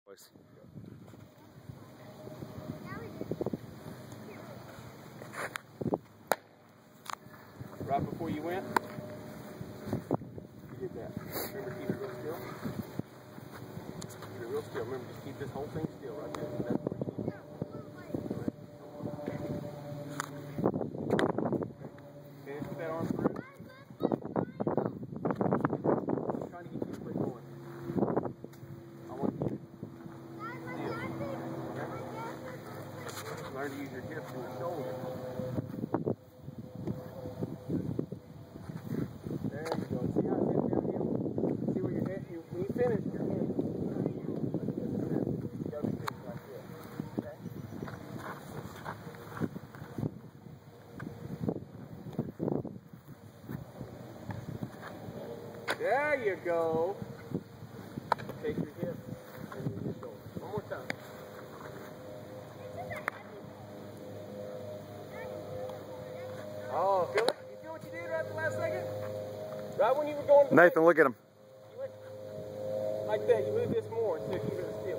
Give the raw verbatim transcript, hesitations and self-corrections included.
Boys. Right before you went, you did that. Remember, keep it real still. Keep it real still. Remember, just keep this whole thing still right there. That's where you need it. Finish with that arm through. I'm trying to get you to quit going. I want you to still. Learn to use your hips and your shoulders. There you go. See how it's downhill? See where your head, you, when you finish, your head. You gotta be finished like this. Okay? There you go. Take your hip and use your shoulder. One more time. Oh, feel it? You feel what you did right at the last second? Right when you were going to Nathan, look at him. you went like that, you move this more instead of keeping it still.